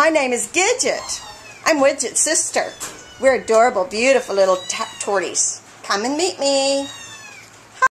my name is Gidget. I'm Widget's sister. We're adorable, beautiful little torties. Come and meet me.